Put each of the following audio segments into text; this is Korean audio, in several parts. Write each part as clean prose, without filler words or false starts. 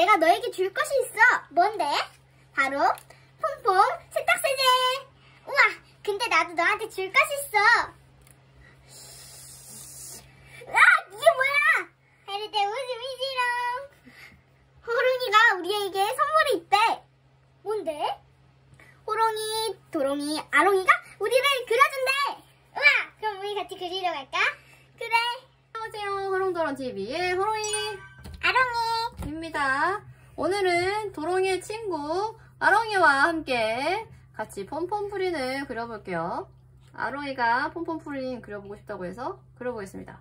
내가 너에게 줄 것이 있어. 뭔데? 바로 퐁퐁 세탁세제. 우와, 근데 나도 너한테 줄 것이 있어. 아, 이게 뭐야? 이럴 때 웃음이 싫어. 호롱이가 우리에게 선물이 있대. 뭔데? 호롱이, 도롱이, 아롱이가 우리를 그려준대. 우와, 그럼 우리 같이 그리러 갈까? 그래. 안녕하세요. 호롱도롱TV의 호롱이, 아롱이. 입니다. 오늘은 도롱이의 친구 아롱이와 함께 같이 폼폼프린을 그려볼게요. 아롱이가 폼폼프린 그려보고 싶다고 해서 그려보겠습니다.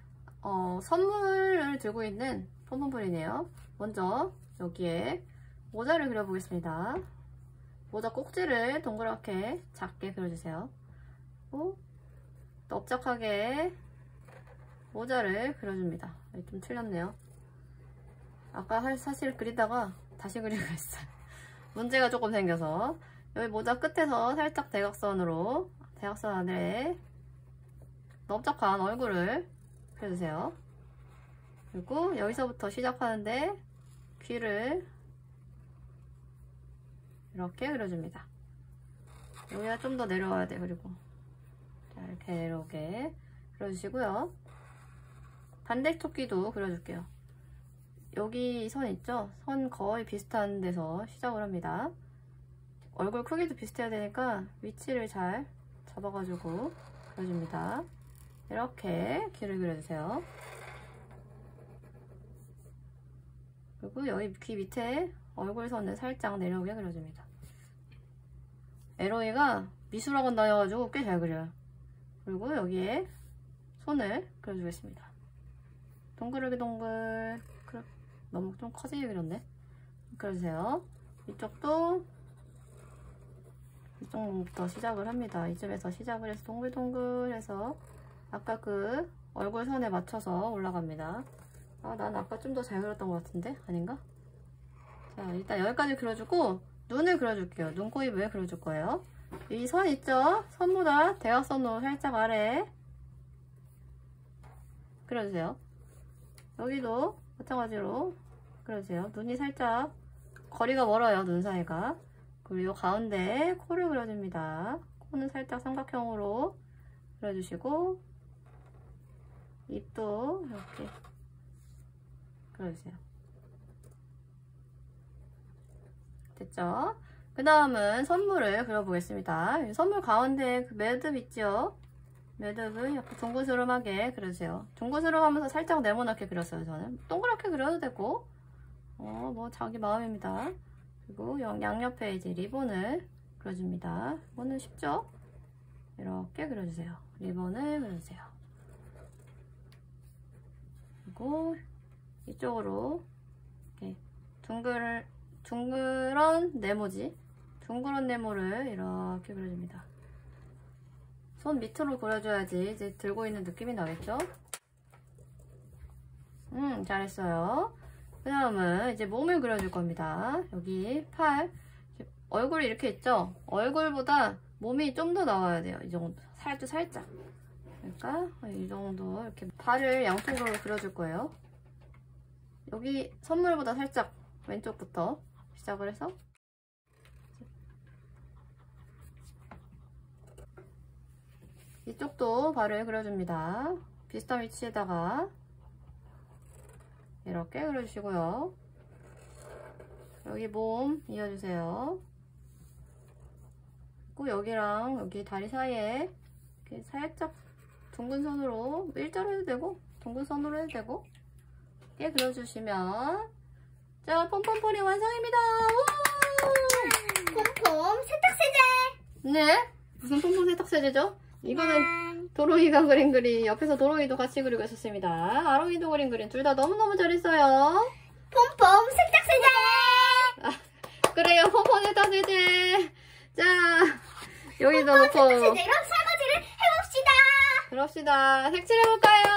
선물을 들고 있는 폼폼프린이에요. 먼저 여기에 모자를 그려보겠습니다. 모자 꼭지를 동그랗게 작게 그려주세요. 그리고 넓적하게 모자를 그려줍니다. 좀 틀렸네요. 아까 사실 그리다가 다시 그리고 했어요. 문제가 조금 생겨서 여기 모자 끝에서 살짝 대각선 안에 넓적한 얼굴을 그려주세요. 그리고 여기서부터 시작하는데 귀를 이렇게 그려줍니다. 여기가 좀 더 내려와야 돼요. 그리고 자, 이렇게 내려오게 그려주시고요. 반대쪽 귀도 그려줄게요. 여기 선 있죠? 선 거의 비슷한 데서 시작을 합니다. 얼굴 크기도 비슷해야 되니까 위치를 잘 잡아가지고 그려줍니다. 이렇게 귀를 그려주세요. 그리고 여기 귀 밑에 얼굴 선을 살짝 내려오게 그려줍니다. 에로이가 미술학원 다녀가지고 꽤 잘 그려요. 그리고 여기에 손을 그려주겠습니다. 동그랗게 동글. 너무 좀 커지게 그렸네. 그려주세요. 이쪽도 이쪽부터 시작을 합니다. 이쯤에서 시작을 해서 동글동글해서 아까 그 얼굴 선에 맞춰서 올라갑니다. 난 아까 좀 더 잘 그렸던 것 같은데? 아닌가? 자, 일단 여기까지 그려주고 눈을 그려줄게요. 눈, 코, 입을 그려줄 거예요. 이 선 있죠? 선보다 대각선으로 살짝 아래 그려주세요. 여기도 마찬가지로 그려주세요. 눈이 살짝 거리가 멀어요. 눈 사이가. 그리고 가운데 코를 그려줍니다. 코는 살짝 삼각형으로 그려주시고 입도 이렇게 그려주세요. 됐죠? 그 다음은 선물을 그려보겠습니다. 선물 가운데 그 매듭 있죠? 매듭을 약간 둥그스름하게 그려주세요. 둥그스름하면서 살짝 네모나게 그렸어요. 저는 동그랗게 그려도 되고 뭐 자기 마음입니다. 그리고 양옆에 이제 리본을 그려줍니다. 리본은 쉽죠? 이렇게 그려주세요. 리본을 그려주세요. 그리고 이쪽으로 이렇게 둥그런 네모를 이렇게 그려줍니다. 손 밑으로 그려줘야지 이제 들고 있는 느낌이 나겠죠? 잘했어요. 그 다음은 이제 몸을 그려줄 겁니다. 여기 팔, 얼굴이 이렇게 있죠? 얼굴보다 몸이 좀 더 나와야 돼요. 이 정도. 살짝. 그러니까 이 정도 이렇게 발을 양쪽으로 그려줄 거예요. 여기 선물보다 살짝 왼쪽부터 시작을 해서 이쪽도 발을 그려줍니다. 비슷한 위치에다가 이렇게 그려주시고요. 여기 몸 이어주세요. 그리고 여기랑 여기 다리 사이에 이렇게 살짝 둥근 선으로 일자로 해도 되고 둥근 선으로 해도 되고 이렇게 그려주시면 자, 폼폼프린 완성입니다. 폼폼 세탁세제. 네? 무슨 폼폼 세탁세제죠? 이거는 도롱이가 그린 그림, 옆에서 도롱이도 같이 그리고 있었습니다. 아롱이도 그린 그림 둘 다 너무너무 잘했어요. 폼폼 세탁세제. 그래요, 폼폼 세탁세제. 자, 여기도 놓고 세탁세제로 설거지를 해봅시다. 그럽시다. 색칠해볼까요?